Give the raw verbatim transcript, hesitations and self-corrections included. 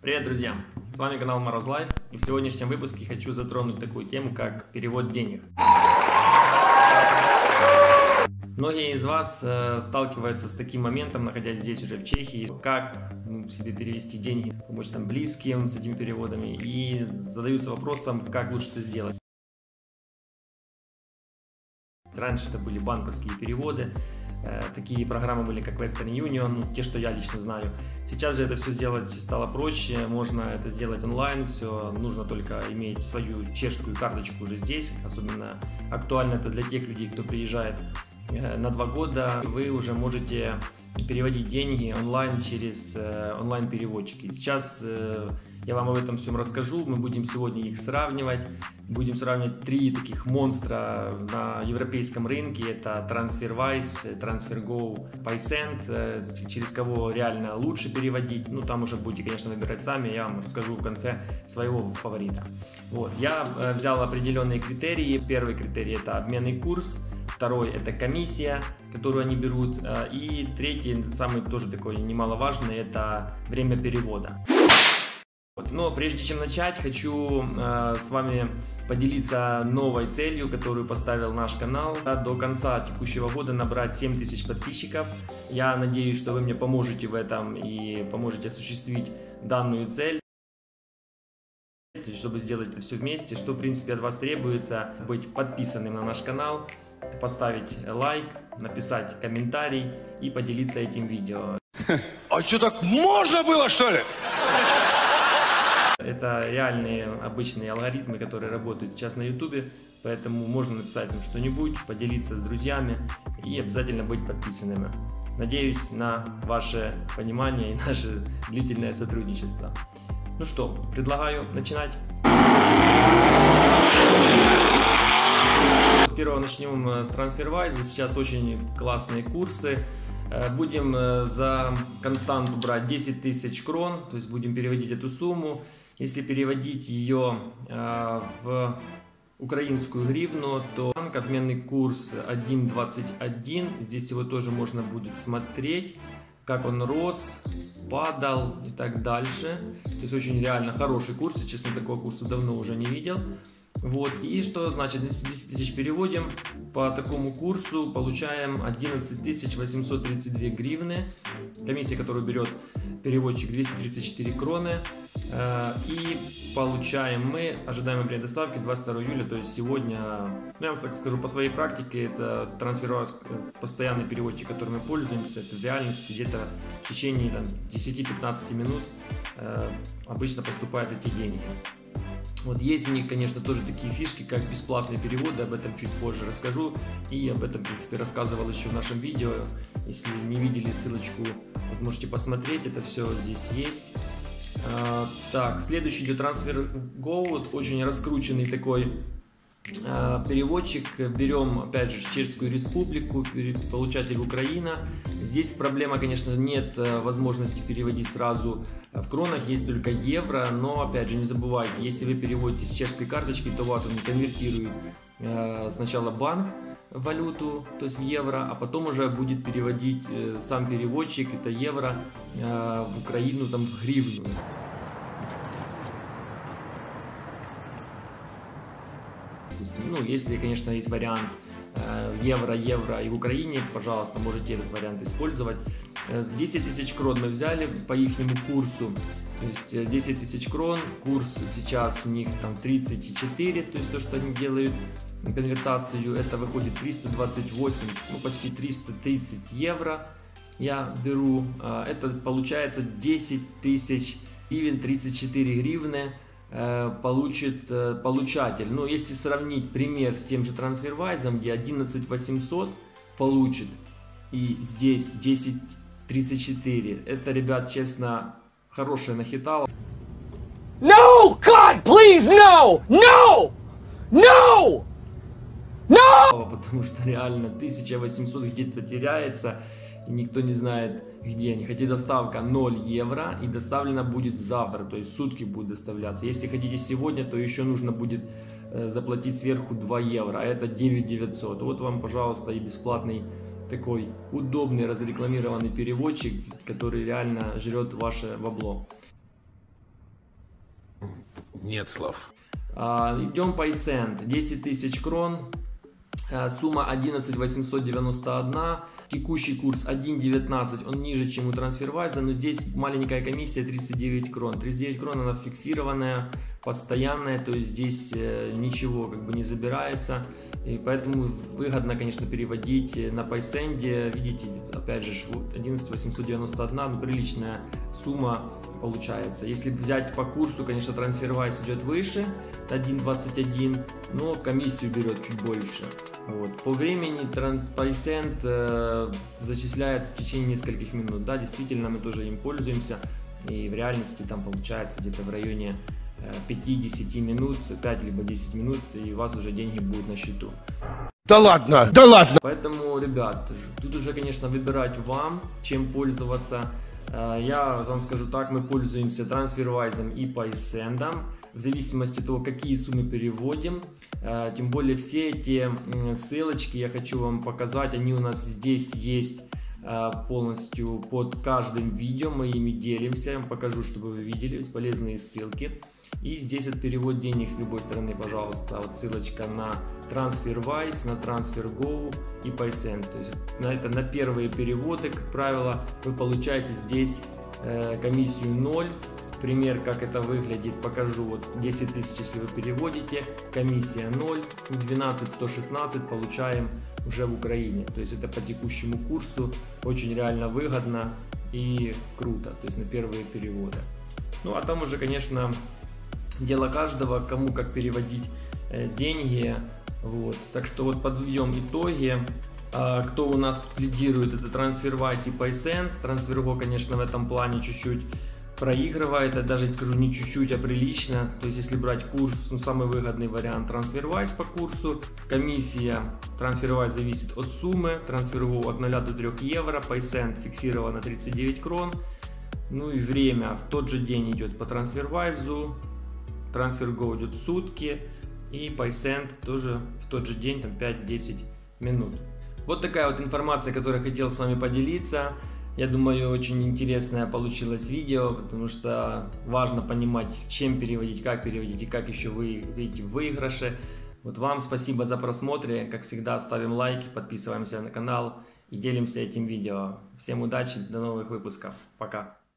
Привет, друзья! С вами канал Мороз Лайф, и в сегодняшнем выпуске хочу затронуть такую тему, как перевод денег. Многие из вас э, сталкиваются с таким моментом, находясь здесь уже в Чехии, как ну, себе перевести деньги, помочь там близким с этими переводами, и задаются вопросом, как лучше это сделать. Раньше это были банковские переводы, э, такие программы были как Western Union, ну, те, что я лично знаю. Сейчас же это все сделать стало проще, можно это сделать онлайн, все нужно только иметь свою чешскую карточку уже здесь. Особенно актуально это для тех людей, кто приезжает э, на два года. Вы уже можете переводить деньги онлайн через э, онлайн-переводчики. Сейчас э, я вам об этом всем расскажу, мы будем сегодня их сравнивать. Будем сравнивать три таких монстра на европейском рынке. Это TransferWise, TransferGo, Paysend, через кого реально лучше переводить. Ну, там уже будете, конечно, выбирать сами. Я вам расскажу в конце своего фаворита. Вот. Я взял определенные критерии. Первый критерий – это обменный курс. Второй – это комиссия, которую они берут. И третий, самый тоже такой немаловажный – это время перевода. Но прежде чем начать, хочу э, с вами поделиться новой целью, которую поставил наш канал. До конца текущего года набрать семь тысяч подписчиков. Я надеюсь, что вы мне поможете в этом и поможете осуществить данную цель. Чтобы сделать это все вместе, что в принципе от вас требуется: быть подписанным на наш канал, поставить лайк, написать комментарий и поделиться этим видео. А что, так можно было, что ли? Это реальные обычные алгоритмы, которые работают сейчас на YouTube, поэтому можно написать им что-нибудь, поделиться с друзьями и обязательно быть подписанными. Надеюсь на ваше понимание и наше длительное сотрудничество. Ну что, предлагаю начинать. С первого начнем с TransferWise. Сейчас очень классные курсы. Будем за константу брать десять тысяч крон, то есть будем переводить эту сумму. Если переводить ее э, в украинскую гривну, то обменный курс один двадцать один. Здесь его тоже можно будет смотреть, как он рос, падал и так дальше. То есть очень реально хороший курс. Я, честно, такого курса давно уже не видел. Вот. И что значит, десять тысяч переводим, по такому курсу получаем одиннадцать тысяч восемьсот тридцать две гривны. Комиссия, которую берет переводчик, двести тридцать четыре кроны. И получаем мы ожидаемое время доставки двадцать второго июля, то есть сегодня. Ну, я вам так скажу, по своей практике, это TransferWise, постоянный переводчик, которым мы пользуемся. Это в реальности где-то в течение десяти-пятнадцати минут э, обычно поступают эти деньги. Вот есть у них, конечно, тоже такие фишки, как бесплатные переводы, об этом чуть позже расскажу. И об этом, в принципе, рассказывал еще в нашем видео. Если не видели, ссылочку вот можете посмотреть, это все здесь есть. А, так, следующий идет TransferGo, вот очень раскрученный такой а, переводчик. Берем, опять же, Чешскую Республику, получатель Украина. Здесь проблема, конечно, нет возможности переводить сразу в кронах, есть только евро, но, опять же, не забывайте, если вы переводите с чешской карточки, то вас он конвертирует э, сначала банк валюту, то есть в евро, а потом уже будет переводить э, сам переводчик, это евро, э, в Украину, там, в гривну. Ну, если, конечно, есть вариант евро, евро и в Украине, пожалуйста, можете этот вариант использовать. десять тысяч крон мы взяли по ихнему курсу, то есть десять тысяч крон, курс сейчас у них там тридцать четыре, то есть то, что они делают конвертацию, это выходит триста двадцать восемь, ну почти триста тридцать евро я беру, это получается десять тысяч гривен, тридцать четыре гривны получит получатель. Но если сравнить пример с тем же TransferWise, где одиннадцать восемьсот получит, и здесь десять тридцать четыре, это, ребят, честно, хорошая нахитала. No, God, please, no, no, no, no! Потому что реально тысяча восемьсот где-то теряется, и никто не знает, где они. Хотите, доставка ноль евро, и доставлена будет завтра, то есть сутки будет доставляться. Если хотите сегодня, то еще нужно будет э, заплатить сверху два евро, а это девять девятьсот. Вот вам, пожалуйста, и бесплатный такой удобный разрекламированный переводчик, который реально жрет ваше бабло. Нет слов. А, идем PaySend. десять тысяч крон. А, сумма одиннадцать тысяч восемьсот девяносто один. Текущий курс один девятнадцать, он ниже, чем у TransferWise, но здесь маленькая комиссия тридцать девять крон. тридцать девять крон она фиксированная, постоянная, то есть здесь э, ничего как бы не забирается. И поэтому выгодно, конечно, переводить на PaySend. Видите, опять же, одиннадцать тысяч восемьсот девяносто один, ну, приличная сумма получается. Если взять по курсу, конечно, TransferWise идет выше, один двадцать один, но комиссию берет чуть больше. Вот. По времени PaySend э, зачисляется в течение нескольких минут. Да, действительно, мы тоже им пользуемся. И в реальности там получается где-то в районе э, пять-десять минут, пять либо десять минут, и у вас уже деньги будут на счету. Да ладно, да ладно. Поэтому, ребят, тут уже, конечно, выбирать вам, чем пользоваться. Э, я вам скажу так, мы пользуемся TransferWise и PaySend. В зависимости от того, какие суммы переводим. Тем более все эти ссылочки я хочу вам показать, они у нас здесь есть полностью под каждым видео, мы ими делимся, я вам покажу, чтобы вы видели полезные ссылки. И здесь вот перевод денег с любой стороны, пожалуйста, вот ссылочка на TransferWise, на TransferGo и PaySend. То есть на это на первые переводы, как правило, вы получаете здесь э, комиссию ноль. Пример, как это выглядит, покажу. Вот десять тысяч, если вы переводите, комиссия ноль, двенадцать сто шестнадцать получаем уже в Украине. То есть это по текущему курсу очень реально выгодно и круто, то есть на первые переводы. Ну а там уже, конечно, дело каждого, кому как переводить э, деньги. Вот. Так что вот подведем итоги. А, кто у нас лидирует, это TransferWise и PaySend. TransferGo, конечно, в этом плане чуть-чуть проигрывает, я даже скажу не чуть-чуть, а прилично. То есть если брать курс, ну, самый выгодный вариант TransferWise по курсу. Комиссия TransferWise зависит от суммы, TransferGo от ноля до трёх евро, PaySend фиксировано тридцать девять крон. Ну и время в тот же день идет по TransferWise, TransferGo идет сутки и PaySend тоже в тот же день, там пять-десять минут. Вот такая вот информация, которую я хотел с вами поделиться. Я думаю, очень интересное получилось видео, потому что важно понимать, чем переводить, как переводить и как еще вы видите в выигрыше. Вот вам спасибо за просмотр. Как всегда, ставим лайки, подписываемся на канал и делимся этим видео. Всем удачи, до новых выпусков. Пока.